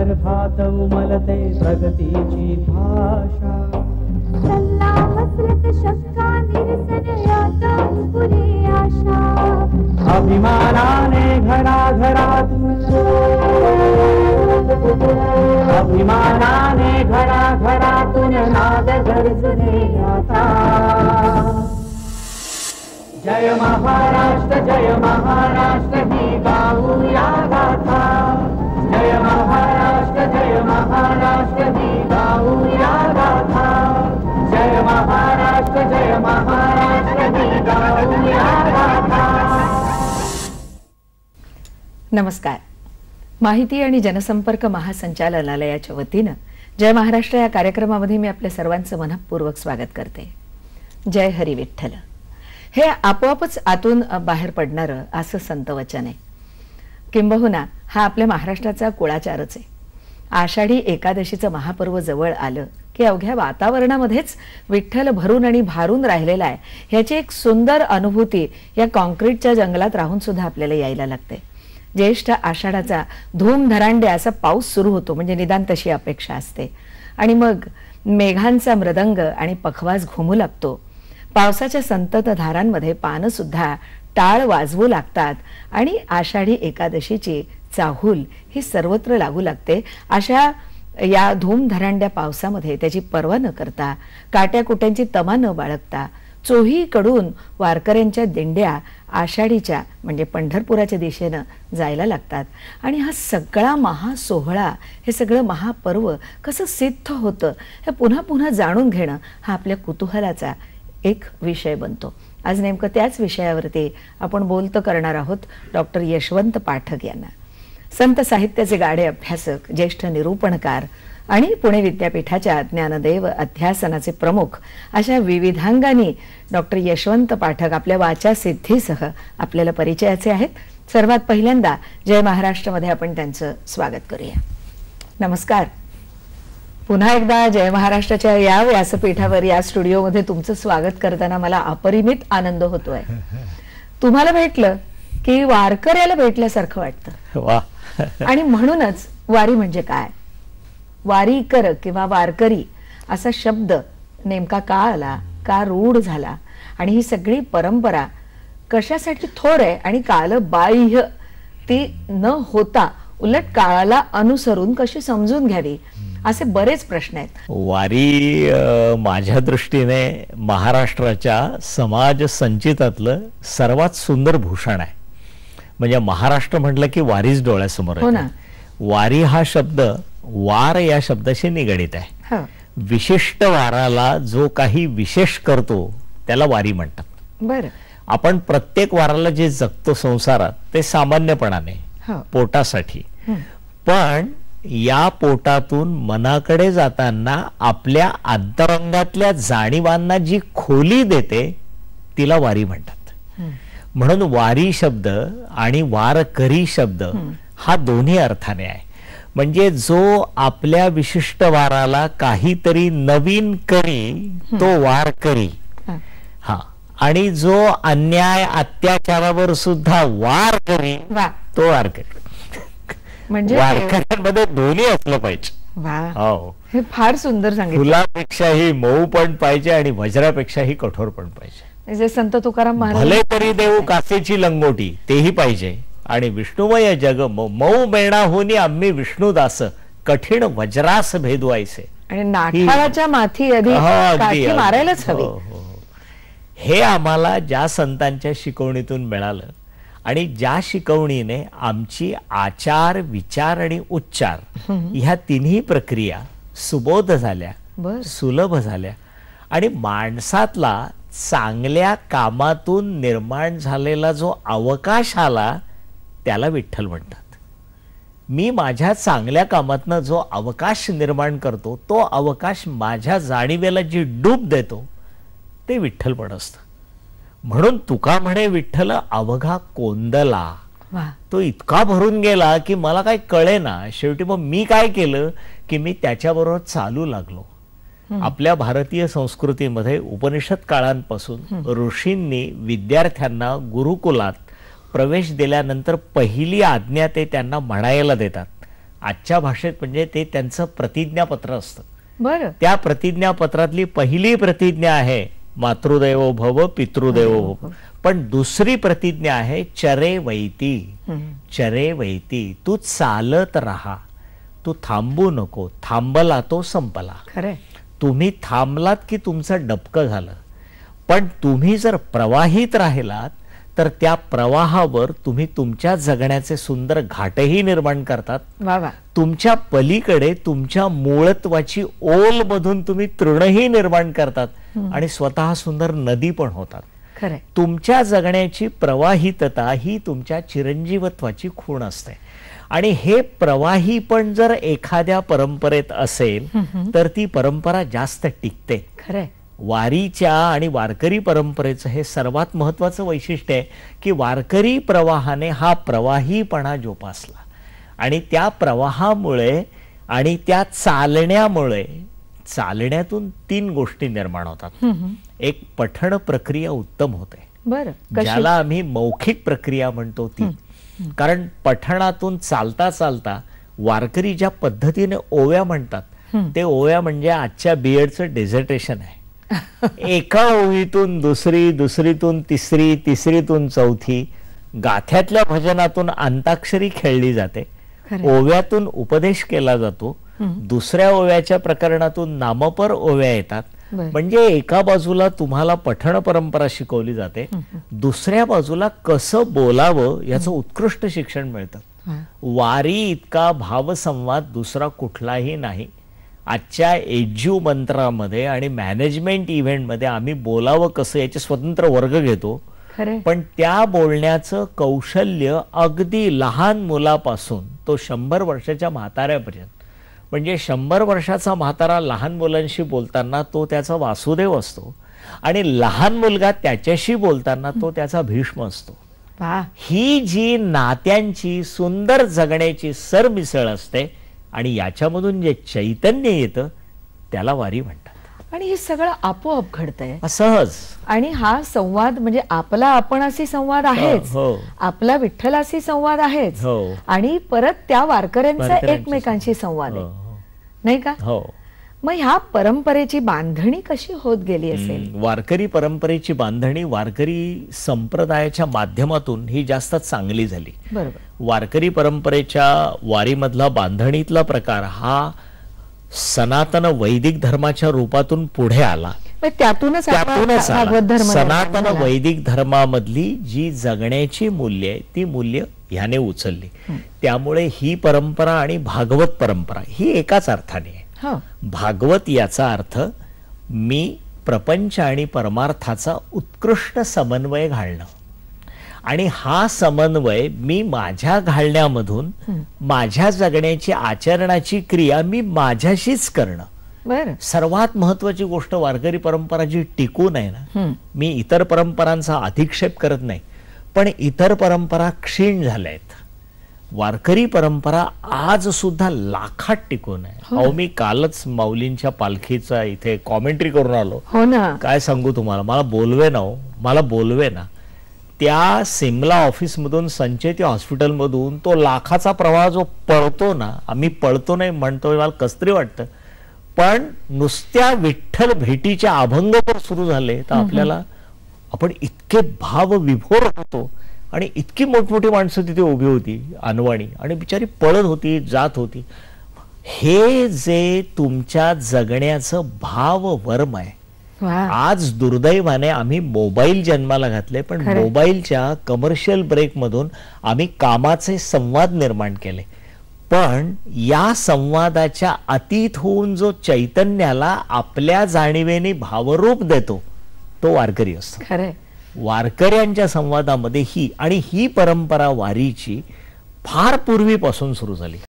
गर्भात उमलते प्रगतीची भाषा. सल्ला हसरत शंका निरसन यात पुरे आशा. अभिमानाने घराघरातून, अभिमानाने घराघरातून नाद गरजणे आता. जय महाराष्ट्र ही गाऊया गाथा. जय महाराष्ट्र ही गाऊया गाथा. जय महाराष्ट्र ही गाऊया गाथा. नमस्कार. माहिती आणि जनसंपर्क महासंचालनालयाच्या वतीनं जय महाराष्ट्र या कार्यक्रमामध्ये मी आपल्या सर्वांचं मनपूर्वक स्वागत करते. जय हरी विठ्ठल हे आपोआपच आतून बाहेर पडणारं असं संत वचन आहे. किंबहुना हा आपल्या महाराष्ट्राचा कुळाचारच आहे. आषाढी एकादशीचं महापर्व जवळ आलं की अवघ्या वातावरणामध्येच विठ्ठल भरून आणि भारून राहिलेला आहे ह्याची एक सुंदर अनुभूती या कॉन्क्रीटच्या जंगलात राहून सुद्धा आपल्याला यायला लागते. ज्येष्ठ आषाढाचा धूमधडांडे असा पाऊस सुरू होतो म्हणजे निदान तशी अपेक्षा असते. आणि मग मेघांचा मृदंग आणि पखवाज घुमू लागतो. पावसाच्या संतत धारांमध्ये पानं सुद्धा टाळ वाजवू लागतात आणि आषाढी एकादशीची चाहूल ही सर्वत्र लागू लागते. अशा या धूमधडांड्या पावसामध्ये त्याची पर्वा न करता, काट्याकुट्यांची तमा न बाळगता चोहीकडून वारकऱ्यांच्या दिंड्या आषाढीच्या म्हणजे पंढरपुराच्या दिशेनं जायला लागतात. आणि हा सगळा महासोहळा, हे सगळं महापर्व कसं सिद्ध होतं हे पुन्हा पुन्हा जाणून घेणं हा आपल्या कुतूहलाचा एक विषय बनतो. आज नेमकं त्याच विषयावरती आपण बोलतं करणार आहोत डॉक्टर यशवंत पाठक यांना. संत साहित्याचे गाढे अभ्यासक, ज्येष्ठ निरूपणकार आणि पुणे विद्यापीठाच्या ज्ञानदेव अध्यासनाचे प्रमुख अशा विविधांगांनी डॉक्टर यशवंत पाठक आपल्या वाचा सिद्धीसह आपल्याला परिचयाचे आहेत. सर्वात पहिल्यांदा जय महाराष्ट्रमध्ये आपण त्यांचं स्वागत करूया. नमस्कार. पुन्हा एकदा जय महाराष्ट्राच्या या व्यासपीठावर या स्टुडिओमध्ये तुमचं स्वागत करताना मला अपरिमित आनंद होतोय. तुम्हाला भेटलं की वारकऱ्याला भेटल्यासारखं वाटतं. आणि म्हणूनच वारी म्हणजे काय, वारीकर किंवा वारकरी असा शब्द नेमका का आला, का रूढ झाला आणि ही सगळी परंपरा कशासाठी थोर आहे आणि कालबाह्य ती न होता उलट काळाला अनुसरून कशी समजून घ्यावी असे बरेच प्रश्न आहेत. वारी माझ्या दृष्टीने महाराष्ट्राच्या समाज संचितातलं सर्वात सुंदर भूषण आहे. म्हणजे महाराष्ट्र म्हटलं की वारीच डोळ्यासमोर हो ना. वारी हा शब्द वार या शब्दाशी निगडित आहे. विशिष्ट वाराला जो काही विशेष करतो त्याला वारी म्हणतात. बरं. आपण प्रत्येक वाराला जे जगतो संसारात ते सामान्यपणाने पोटासाठी, पण या पोटातून मनाकडे जाताना आपल्या अंतरंगातल्या जाणीवांना जी खोली देते तिला वारी म्हणतात. म्हणून वारी शब्द आणि वारकरी शब्द हा दोन्ही अर्थाने आहे. म्हणजे जो आपल्या विशिष्ट वाराला काहीतरी नवीन करी तो वारकरी, हा, आणि जो अन्याय अत्याचारावर सुद्धा वार करी तो वारकरी. म्हणजे वारकऱ्यांमध्ये दोन्ही असलं पाहिजे. हो, हे फार सुंदर सांगितलं. फुलापेक्षाही मऊ पण पाहिजे आणि वज्रापेक्षाही कठोर पण पाहिजे. जे संत तुकाराम महाराज भले तरी देऊ कासेची लंगोटी तेही पाहिजे. आणि विष्णुमय जग मऊ मेणा होनी आम्ही विष्णुदास कठीण वज्रास भेदवायचे. आणि नाठाळाच्या माथी आधी मारायलाच हवी. हे आम्हाला ज्या संतांच्या शिकवणीतून मिळालं आणि ज्या शिकवणीने आमची आचार, विचार आणि उच्चार ह्या तिन्ही प्रक्रिया सुबोध झाल्या, सुलभ झाल्या आणि माणसातला चांगल्या कामातून निर्माण झालेला जो अवकाश आला त्याला विठ्ठल म्हणतात. मी माझ्या चांगल्या कामातनं जो अवकाश निर्माण करतो तो अवकाश माझ्या जाणीवेला जी डूब देतो ते विठ्ठलपण असतं. म्हणून तुका म्हणे विठ्ठल अवघा कोंदला. तो इतका भरून गेला की मला काय कळेना. शेवटी मग मी काय केलं की मी त्याच्याबरोबर चालू लागलो. आपल्या भारतीय संस्कृतीमध्ये उपनिषद काळांपासून ऋषींनी विद्यार्थ्यांना गुरुकुलात प्रवेश दिल्यानंतर पहिली आज्ञा ते त्यांना म्हणायला देतात आजच्या भाषेत म्हणजे ते त्यांचं प्रतिज्ञापत्र असतं. बरं. त्या प्रतिज्ञापत्रातली पहिली प्रतिज्ञा आहे मातृदेवो भव पितृदेवो भव, पण दुसरी प्रतिज्ञा आहे चरे वैती. चरे वैती, तू चालत राहा, तू थांबू नको, थांबला तो संपला. खरंय. तुम्ही थांबलात की तुमचं डबकं झालं, पण तुम्ही जर प्रवाहित राहिलात तर त्या प्रवाहावर तुम्ही तुमच्या जगण्याचे सुंदर घाटही निर्माण करतात. वा वा. तुमच्या पलीकडे तुमच्या मूळत्वाची ओल मधून तुम्ही तृणही निर्माण करतात आणि स्वतः सुंदर नदी पण होतात. खरंय. तुमच्या जगण्याची प्रवाहितता ही तुमच्या चिरंजीवत्वाची खूण असते. आणि हे प्रवाही पण जर एखाद्या परंपरेत असेल तर ती परंपरा जास्त टिकते. खरंय. वारीच्या आणि वारकरी परंपरेचं हे सर्वात महत्वाचं वैशिष्ट्य आहे की वारकरी प्रवाहाने हा प्रवाहीपणा जोपासला आणि त्या प्रवाहामुळे आणि त्या चालण्यामुळे चालण्यातून 3 गोष्टी निर्माण होतात. एक पठण प्रक्रिया उत्तम होते. बरं. ज्याला आम्ही मौखिक प्रक्रिया म्हणतो ती. कारण पठणातून चालता चालता वारकरी ज्या पद्धतीने ओव्या म्हणतात ते ओव्या म्हणजे आजच्या बीएडचं डेझर्टेशन आहे. एका ओवीतून दुसरी, दुसरीतून तिसरी, तिसरीतून चौथी, गाथ्यातल्या भजनातून अंताक्षरी खेळली जाते, ओव्यातून उपदेश केला जातो, दुसऱ्या ओव्याच्या प्रकरणातून नामपर ओव्या येतात. म्हणजे एका बाजूला तुम्हाला पठण परंपरा शिकवली जाते, दुसऱ्या बाजूला कसं बोलावं याचं उत्कृष्ट शिक्षण मिळतं. वारी इतका भावसंवाद दुसरा कुठलाही नाही. आजच्या एज्यू मंत्रामध्ये आणि मॅनेजमेंट इव्हेंटमध्ये आम्ही बोलावं कसं याचे स्वतंत्र वर्ग घेतो, पण त्या बोलण्याचं कौशल्य अगदी लहान मुलापासून तो 100 वर्षाच्या म्हाताऱ्यापर्यंत, म्हणजे 100 वर्षाचा म्हातारा लहान मुलांशी बोलताना तो त्याचा वासुदेव असतो आणि लहान मुलगा त्याच्याशी बोलताना तो त्याचा भीष्म असतो. ही जी नात्यांची सुंदर जगण्याची सरमिसळ असते आणि याच्यामधून जे चैतन्य येतं त्याला वारी म्हणतात. आणि हे सगळं आपोआप घडतंय सहज. आणि हा संवाद म्हणजे आपला आपणाशी संवाद आहेच, आपला विठ्ठलाशी संवाद आहेच, आणि परत त्या वारकऱ्यांचा एकमेकांशी संवाद आहे, नाही का? मग ह्या परंपरेची बांधणी कशी होत गेली असेल? वारकरी परंपरेची बांधणी वारकरी संप्रदायाच्या माध्यमातून ही जास्त चांगली झाली. बरोबर. वारकरी परंपरेच्या वारीमधला बांधणीतला प्रकार हा सनातन वैदिक धर्माच्या रूपातून पुढे आला. त्यातूनच सनातन वैदिक धर्मामधली जी जगण्याची मूल्य आहे ती मूल्य ह्याने उचलली. त्यामुळे ही परंपरा आणि भागवत परंपरा ही एकाच अर्थाने आहे. भागवत याचा अर्थ मी प्रपंच आणि परमार्थाचा उत्कृष्ट समन्वय घालणं, आणि हा समन्वय मी माझ्या घालण्यामधून माझ्या जगण्याची आचरणाची क्रिया मी माझ्याशीच करणं. सर्वात महत्वाची गोष्ट वारकरी परंपरा जी टिकून आहे ना, मी इतर परंपरांचा अधिक्षेप करत नाही, पण इतर परंपरा क्षीण झाल्या आहेत. वारकरी परंपरा आज सुद्धा लाखात टिकून आहे. अहो, मी कालच माऊलींच्या पालखीचा इथे कॉमेंट्री करून आलो. हो ना. काय सांगू तुम्हाला, मला बोलवे ना, मला बोलवे ना. त्या सिमला ऑफिस मधून संचेती हॉस्पिटल मधून तो लाखाचा प्रवाह जो पळतो ना, आम्ही पळतो नाही म्हणतो, मला कसतरी वाटतं, पण नुसत्या विठ्ठल भेटीचे अभंग जर सुरू झाले तर आपल्याला आपण इतके भाव विभोर होतो. आणि इतकी मोठमोठी माणसं तिथे उभी होती अनवाणी, आणि बिचारी पळत होती, जात होती. हे जे तुमच्या जगण्याचं भाववर्म आहे, आज दुर्दैवाने आम्ही मोबाईल जन्माला घातले, पण मोबाईलच्या कमर्शियल ब्रेक मधून आम्ही कामाचे संवाद निर्माण केले. पण या संवादाच्या अतीत होऊन जो चैतन्याला आपल्या जाणीवेने भावरूप देतो तो वारकरी असतो. खरंय. वारकऱ्यांच्या संवादामध्ये ही परंपरा वारीची फार पूर्वीपासून सुरू झाली.